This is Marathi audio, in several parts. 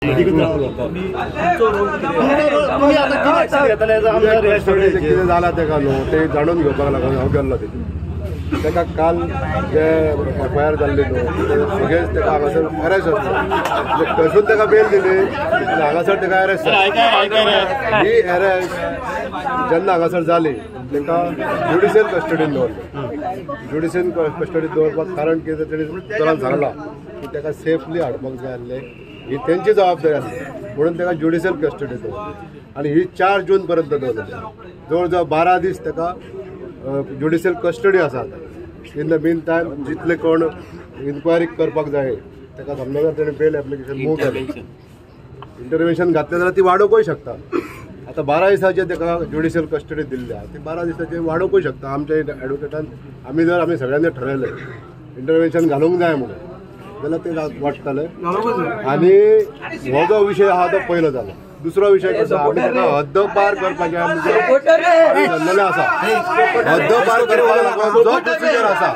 जाला तेका न्हू ते जाणून घेवपाक लागून हांव गेल्लो तेका काल जे एफआयआर जाल्ली न्हू सगळेच तेका हांगासर अरेस्ट जाता थंयसून तेका बेल दिली आनी हांगासर तेका अरेस्ट जाता ही अरेस्ट जेन्ना हांगासर जाली तेका ज्युडिशियल कस्टडीन दवरली ज्युडिशियल कस्टडीन दवरपाक कारण कितें तेणी चोरान सांगलां की तेका सेफली हाडपाक जाय आसलें ही तेंची जबाबदारी आसली म्हणून तेका ज्युडिशियल कस्टडी दवरली आनी ही 4 जून पर्यंत दवरली जवळ जवळ 12 दीस तेका ज्युडिशियल कस्टडी आसा इन द मीन टायम जितले कोण इन्क्वायरी करपाक जाय तेका समजा जर तेणें बेल एप्लिकेशन मूव केलें इंटरव्हेन्शन घातलें जाल्यार ती वाडोवंकूय शकता आता 12 दिसाचे तेका ज्युडिशियल कस्टडी दिल्ल्या ती 12 दिसाचे वाडोवंकूय शकता आमच्या एडवोकेटान आमी सगळ्यांनी ठरयलें इंटरव्हेन्शन घालूंक जाय म्हणून जाल्यार ते वाडटलें आनी हो जो विशय आहा तो पयलो जालो दुसरो विषय कसो आमी तेका हद्दपार करपाचें जाल्लेलें आसा हद्दपार करपाक लागून जो प्रोसिजर आसा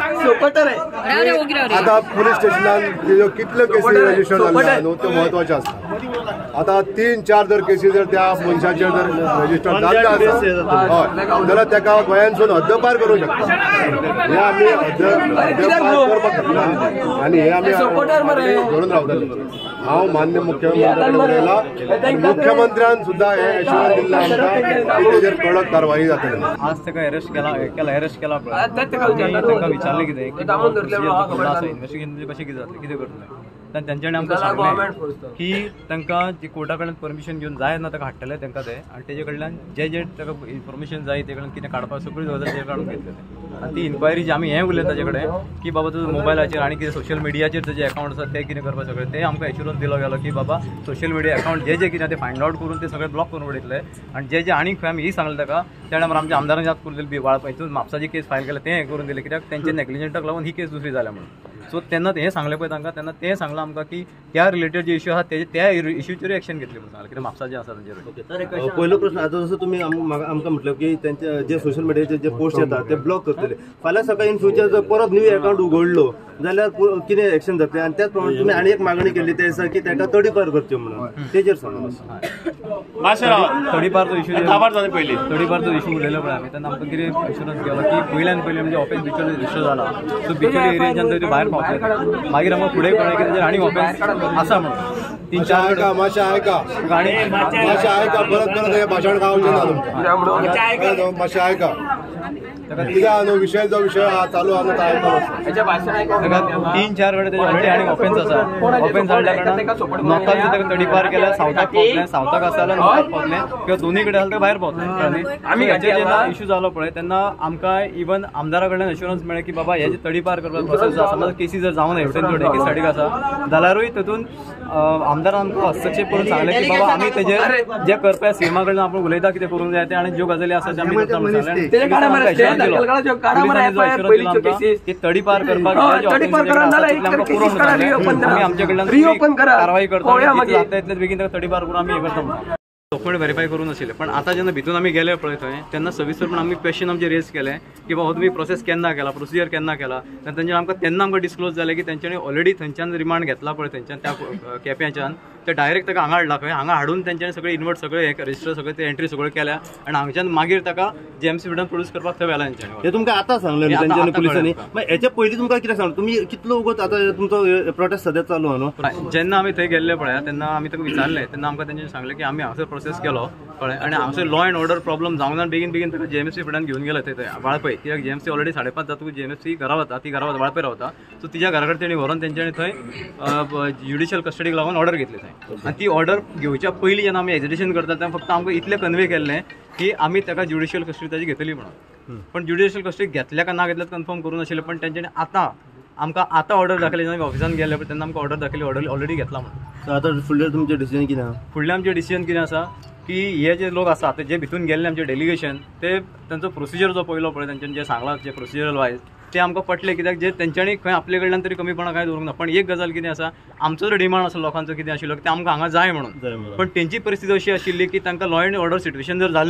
आतां पुलीस स्टेशनान कितल्यो केसी रजिस्टर जाल्ल्या न्हू त्यो म्हत्वाच्यो आसता आता 3-4 जर केसी जर त्या मनशाचेर जर रजिस्टर जाल्ले आसा हय जाल्यार तेका गोंयांतसून हद्दपार करूंक शकता हे आमी हद्दपार करपाक शकना आनी हे आमी धरून रावतले हांव मान्य मुख्यमंत्र्याक उलयलां मुख्यमंत्र्यान सुद्दां हे एश्युरन्स दिल्लें आमकां तेजेर कडक कारवाई जातली आज तेका अरेस्ट केला तांकां विचारलें कितें इन्व्हेस्टिगेशन कशें कितें जातलें कितें करतलें तेंच्यांनी आमकां सांगलें की तांकां जी कोर्टा कडल्यान परमिशन घेवन जाय ना ताका हाडटले तांकां ते आनी तेजे कडल्यान जे ताका इन्फॉर्मेशन जाय ते कडल्यान कितें काडपाक सगळी गजाल ते काडून घेतले आनी ती इन्क्वायरी जी आमी हें उलयता ताजे कडेन की बाबा तुजो मोबायलाचेर आनी कितें सोशल मिडियाचेर तेजे अकाउंट आसा ते कितें करपाक सगळें ते आमकां एश्युरन्स दिलो गेलो की बाबा सोशल मिडिया अकाउंट जे कितें ते फायंड आउट करून ते सगळे ब्लॉक करून उडयतले आनी जे आनीक खंय आमी ही सांगलें ताका त्या टायमार आमच्या आमदारान याद करून दिली हितून म्हापसाची केस फायल केल्या तें हें करून दिलें कित्याक तेंचे नेग्लिजंटाक लागून ही केस दुसरी जाल्या म्हणून सो तेन्ना हें सांगलें पळय तांकां तेन्ना तें सांगलां आमकां की त्या रिलेटेड जे इश्यू आसा त्या इश्यूचेर एक्शन घेतली म्हणून सांगलें कित्याक म्हापसा जे आसा तांचेर पयलो प्रश्न आतां जसो तुमी आमकां म्हटलें की तेंचे जे सोशल मिडियाचे जे पोस्ट येतात ते ब्लॉक करतले फाल्यां सकाळी इन फ्युचर जर परत न्यू अकाउंट उगडलो जाल्यार कितें एक्शन जातलें आनी त्याच प्रमाणे तुमी आनी एक मागणी केल्ली ते आसा की ताका तडीपार करच्यो म्हणून तेजेर सांगा तडीपारचो इश्यू तडीपारचो इश्यू उलयलो पळय आमी तेन्ना आमकां कितें एश्युरन्स केलो की पयल्यान पयलीं म्हणजे ऑफेन्स भितर रजिस्टर जाला सो भितर एरियेच्यान तरी भायर पावतले मागीर आमकां फुडें कळ्ळें की तेजेर आनी ऑफेन्स आसा म्हणून 3-4 मातशें आयका परत हे भाशण गावचें ना तुमकां मातशें आयका कित्याक न्हू विशय जो विशय चालू आहा तो आयकता 3-4 कडेन तेजे ऑलरेडी आनी ऑफेन्स आसा ऑफेन्स जाल्ल्या कारणान नॉर्थाक जर ताका तडीपार केल्यार सावथाक पावतलें सावथाक आसा जाल्यार नॉर्थाक पावतलें किंवा दोनूय कडेन आसा भायर पावतलें आमी हेजेर जेन्ना इश्यू जालो पळय तेन्ना आमकां इवन आमदारा कडल्यान एश्युरन्स मेळ्ळें की बाबा हेजे तडीपार करपाक प्रोसेस आसा समज केसी जर जावं ना हेवटेन थोडे केस स्टडीक आसा जाल्यारूय तातूंत आमदारान आमकां हस्तक्षेप करून सांगलें की बाबा आमी तेजेर जे करपा सीएमा कडल्यान आपूण उलयता कितें करूंक जाय ते आनी ज्यो गजाली आसा ते आमी करता म्हणून सांगलें तडीपार करपाक आमच्या कडल्यान कारवाई करता इतले बेगीन तडीपार करून आमी हे करता डॉक्युमेंट व्हेरीफाय करून नाशिल्ले पण आता जेन्ना भितून आमी गेले पळय थंय तेन्ना सविस्तर आमी क्वेश्चन आमचे रेज केले की बाबा तुमी प्रोसेस केन्ना केला प्रोसिजर केन्ना केला तेंच्यानी आमकां तेन्ना आमकां डिस्क्लोज जालें की तेंच्यांनी ऑलरेडी थंयच्यान रिमांड घेतला पळय तेंच्यान त्या केप्याच्यान ते डायरेक्ट ताका हांगा हाडला खंय हांगा हाडून तेंच्यांनी सगळे इन्वर्ट सगळे हे रजिस्टर सगळे ते एंट्री सगळे केल्या आनी हांगच्यान मागीर ताका जेएमसी फिडान प्रोड्यूस करपाक थंय व्हेला तेंच्यांनी हे तुमकां आतां सांगलें तेंच्यांनी पुलिसांनी मागीर हेच्या पयलीं तुमकां कितें सांगलें तुमी कितलो वगत आतां तुमचो प्रोटेस्ट सद्या चालू आहा न्हू जेन्ना आमी थंय गेल्ले पळय तेन्ना आमी ताका विचारलें तेन्ना आमकां तेंच्यांनी सांगलें की आमी हांगासर प्रोसेस केलो कळ्ळें आनी हांगासर लॉ एंड ऑर्डर प्रॉब्लम जावंक ना बेगीन बेगीन ताका जेएमसी फिडान घेवन गेलो थंय वाळपय कित्याक जेएमसी ऑलरेडी 5:30 जातकूच जेएमसी घरा वता ती घरा वता वाळपय रावता सो तिच्या घरा कडेन तेणी व्हरून तेंच्यांनी थंय ज्युडिशियल कस्टडीक लागून ऑर्डर घेतली थंय आनी ती ऑर्डर घेवच्या पयलीं जेन्ना आमी एग्जिबिशन करता तेन्ना फक्त आमकां इतलें कन्वे केल्लें की आमी ताका ज्युडिशियल कस्टडी ताची घेतली म्हणून पण ज्युडिशियल कस्टडी घेतल्या काय ना घेतल्यात कन्फर्म करून नाशिल्लें पण तेंच्यांनी आतां ऑर्डर दाखयली जेन्ना ऑफिसान गेले तेन्ना आमकां ऑर्डर दाखयली ऑलरेडी घेतला म्हणून आतां फुडलें तुमचें डिसिजन कितें आहा फुडलें आमचें डिसिजन कितें आसा की हे जे लोक आसा जे भितून गेल्ले आमचे डेलिगेशन ते तांचो प्रोसिजर जो पयलो पळय तेंच्यांनी जे सांगलां जे प्रोसिजरल वायज ते आमकां पटले कित्याक जे तेंच्यांनी खंय आपले कडल्यान तरी कमीपणां कांय दवरूंक ना पण एक गजाल कितें आसा आमचो जो डिमांड आसा लोकांचो कितें आशिल्लो ते आमकां हांगा जाय म्हणून पण तेंची परिस्थिती अशी आशिल्ली की तांकां लॉ एंड ऑर्डर सिट्युएशन जर जाल्लें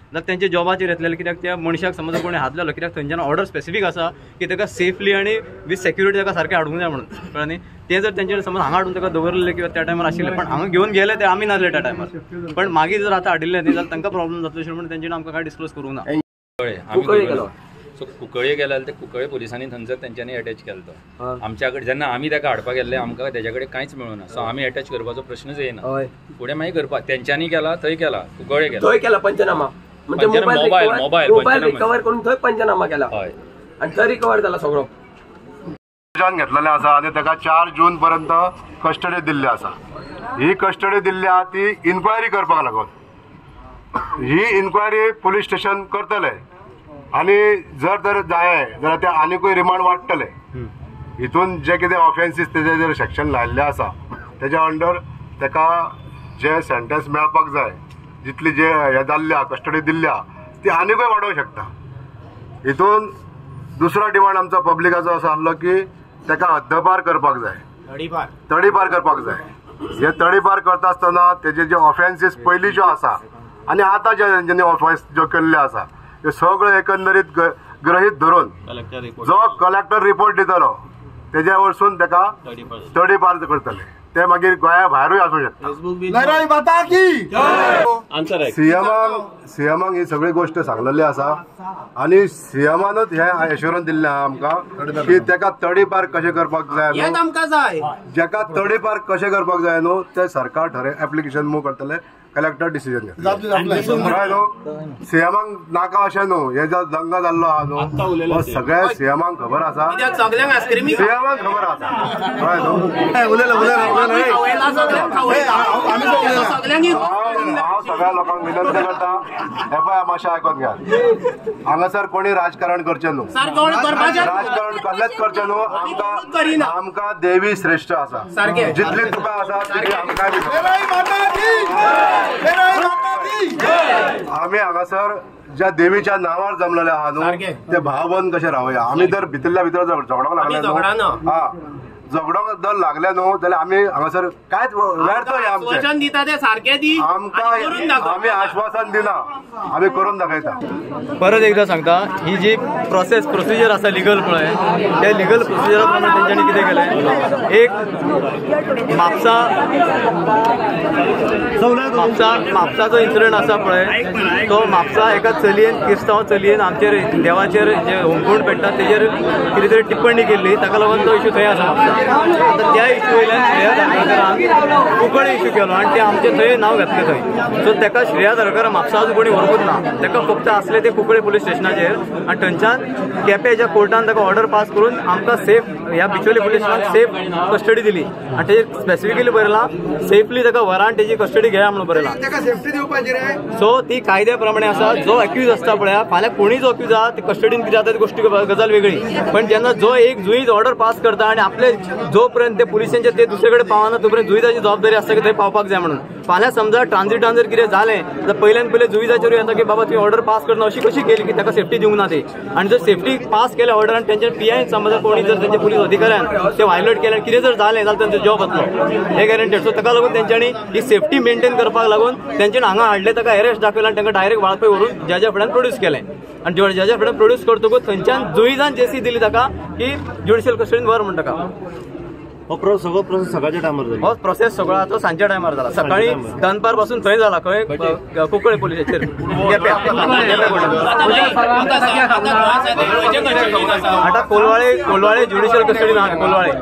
जाल्यार तेंचे जॉबाचेर येतलेले, कित्याक त्या मनशाक समज कोणी हात लायलो, कित्याक थंयच्यान ऑर्डर स्पेसिफीक आसा की ताका सेफली आनी विथ सेक्युरिटी ताका सारकें हाडूंक जाय म्हणून, कळ्ळें न्ही. ते जर तेंच्यानी समज हांगा हाडून ताका दवरलेले किंवा त्या टायमार आशिल्ले, पण हांगा घेवन गेले ते आमी नासले त्या टायमार, पण मागीर जर आतां हाडिल्ले न्ही जाल्यार तांकां प्रॉब्लेम जातलो अशें म्हणून तेंच्यानी आमकां कांय डिस्क्लोज करूंक ना. सो कुंकळे गेले ते कुंकळे पुलिसांनी थंयसर तेंच्यांनी अटॅच केलो तो. आमच्या कडेन जेन्ना आमी ताका हाडपाक गेल्ले आमकां तेज्या कडेन कांयच मेळूना, सो आमी अटॅच करपाचो प्रश्नच येना. फुडें मागीर करपाक तेंच्यांनी केला, थंय केला, कुंकळे थंय केला पंचनामा, म्हणजे मोबायल रिकवर करून थंय पंचनामा केला. हय, आणि थंय रिकवर जाला सगळो. घेतलेले आसा आनी ताका 4 जून पर्यंत कस्टडी दिल्ली आसा. ही कस्टडी दिल्ली आहा ती इन्क्वायरी करपाक लागून. ही इन्क्वायरी पुलीस स्टेशन करतले आनी जर तर जाय जाल्यार ते आनीकूय रिमांड वाडटले. हितून जे कितें ऑफेन्सीस तेजे जर सेक्शन लायल्ले आसा तेज्या अंडर ताका जे सेंटेन्स मेळपाक जाय, जितली जे हे जाल्ल्या कस्टडी दिल्ल्या ती आनीकूय वाडोवंक शकता. हितून दुसरो डिमांड आमचो पब्लिकाचो असो आसलो की ताका हद्दपार करपाक जाय, तडीपार करपाक जाय. हे तडीपार करता आसतना तेजे जे ऑफेन्सीस पयलींच्यो आसा आनी आतां जेंच्यांनी ऑफेन्स ज्यो केल्ल्यो आसा हे सगळे एकंदरीत ग्रहीत धरून जो कलेक्टर रिपोर्ट दितलो तेज्या वरसून ताका तडीपार करतले. ते मागीर गोंया भायरूय आसूं शकता. सीएमाक ही सगळी गोष्ट सांगलेली आसा आनी सीएमानूच हे एश्युरन्स दिल्लें आहा आमकां की ताका तडीपार कशें करपाक जाय न्हू, जेका तडीपार कशें करपाक जाय न्हू ते सरकार ठरय एप्लिकेशन मूव करतले, कलेक्टर डिसिजन घेतले. सीएमाक नाका अशें न्हू, हे जो दंगा जाल्लो आहा न्हू हो सगळ्या सीएमाक खबर आसा, सीएमाक खबर आसा. कळ्ळें न्हू. हांव सगळ्या लोकांक विनंती करता, हे पळय मातशें आयकोन घ्या. हांगासर कोणी राजकारण करचें न्हू, राजकारण कसलेंच करचें न्हू. आमकां देवी श्रेष्ठ आसा, जितली तुका आसा तितली आमकांय आमी हांगासर ज्या देवीच्या नांवार जमलेले आहा न्हू ते भावबंद कशें रावया. आमी जर भितरल्या भितर झगडोंक लागले न्हू, हा झगडोंक जर लागले न्हू जाल्यार आमी हांगासर कांयच व्यर्थ हे आमचें. आमकां आमी आश्वासन दिना, आमी करून दाखयता. परत एकदा सांगता, ही जी प्रोसिजर आसा लिगल पळय त्या लिगल प्रोसिजरा प्रमाणे तेंच्यांनी कितें केलें, एक म्हापसा जो इन्सिडंट आसा पळय तो म्हापसा एका चलयेन क्रिस्तांव चलयेन आमचेर देवाचेर जे होमकूंड पेट्टा तेजेर कितें तरी टिप्पणी केल्ली, ताका लागून तो इश्यू थंय आसा म्हापसा. आता त्या इश्यू वयल्यान श्रेया धारकरान कुंकळे इश्यू केलो आनी ते आमचें थंय नांव घातलें थंय. सो ताका श्रेया धारकर म्हापसा अजून कोणी व्हरकूच ना, ताका फक्त आसले ते कुंकळे पुलीस स्टेशनाचेर आनी थंयच्यान केपें कोर्टान ताका ऑर्डर पास करून आमकां सेफ ह्या बिचोली पुलीस स्टेशनाक सेफ कस्टडी दिली आनी तेजेर स्पेसिफिकली बरयलां सेफली ताका व्हरान तेजी कस्टडी घेया म्हणून बरयलां. सो ती कायद्या प्रमाणे आसा. जो एक्यूज आसता पळय, फाल्यां कोणी जो एक्यूज आहा ते कस्टडीन कितें जाता ती गोष्टी गजाल वेगळी, पण जेन्ना जो एक जुईज ऑर्डर पास करता आनी आपले जोपर्यंत ते पुलिसांचे ते दुसरे कडेन पावना तोपर्यंत जुईजाची जबाबदारी आसता की थंय पावपाक जाय म्हणून. फाल्यां समजा ट्रान्झिटान जर कितें जालें जाल्यार पयल्यान पयलें जुईजाचेरूय येता की बाबा तुवें ऑर्डर पास करना अशी कशी केली की ताका सेफ्टी दिवंक ना ते. आनी जर सेफ्टी पास केल्या ऑर्डर आनी तेंच्या पीआयन समजा कोणी जर तेंच्या पुलीस अधिकाऱ्यान ते वायलेट केले कितें जर जालें जाल्यार तेंचो जॉब वतलो, हे गॅरंटेड. सो ताका लागून तेंच्यांनी ही सेफ्टी मेंटेन करपाक लागून तेंच्यांनी हांगा हाडले, ताका अरेस्ट दाखयला आनी तांकां डायरेक्ट वाळपय व्हरून जजा फुड्यान प्रोड्यूस केलें. आनी जजा फुड्यान प्रोड्यूस करतकूच थंयच्यान जुईजान जेसी दिली ताका की ज्युडिशियल कस्टडीन व्हर म्हण ताका. हो सगळो प्रोसेस सकाळच्या टायमार जालो. हो प्रोसेस सगळो आतां सांजच्या टायमार जाला. सकाळी दनपार पासून थंय जाला, खंय कुंकळे पुलिसाचेर आतां कोलवाळे ज्युडिशियल कस्टडीन आहा. कोलवाळे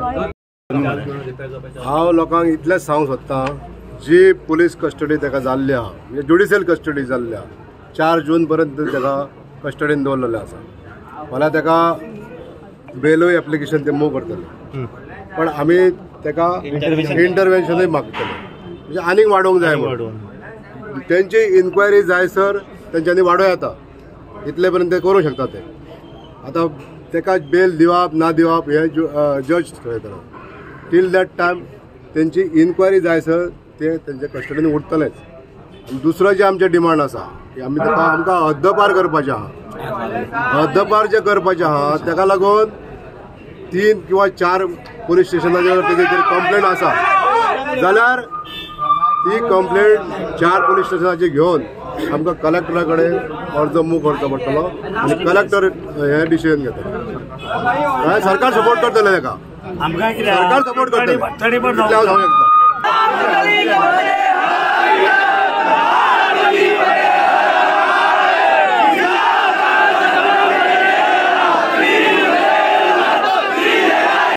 हांव लोकांक इतलेंच सांगूंक सोदतां, जी पुलीस कस्टडी ताका जाल्ली आहा म्हणजे ज्युडिशियल कस्टडी जाल्ली आहा 4 जून पर्यंत ताका कस्टडीन दवरलेलें आसा. फाल्यां ताका बेलूय एप्लिकेशन ते मूव करतले, पण आमी ताका इंटरव्हेन्शनूय मागतले म्हणजे आनीक वाडोवंक जाय म्हणून. तेंची इन्क्वायरी जायसर तेंच्यांनी वाडोव येता, इतले पर्यंत ते करूंक शकता. ते आतां ताका बेल दिवप ना दिवप हे जज ठरयतलो. टील दॅट टायम तेंची इन्क्वायरी जायसर ते तेंचे कस्टडीन उरतलेच. दुसरो जे आमचे डिमांड आसा की आमकां हद्दपार करपाचें आहा. हद्दपार जे करपाचें आहा ताका लागून 3 किंवा 4 पुलीस स्टेशनाचेर तेजेर कंप्लेंट आसा जाल्यार ती कंप्लेंट 4 पुलीस स्टेशनाची घेवन आमकां कलेक्टराकडे अर्ज मूव करचो पडटलो आनी कलेक्टर हे डिसिजन घेता. सरकार सपोर्ट करतले ताका, सरकार सपोर्ट करतले, हांव सांगूं शकता.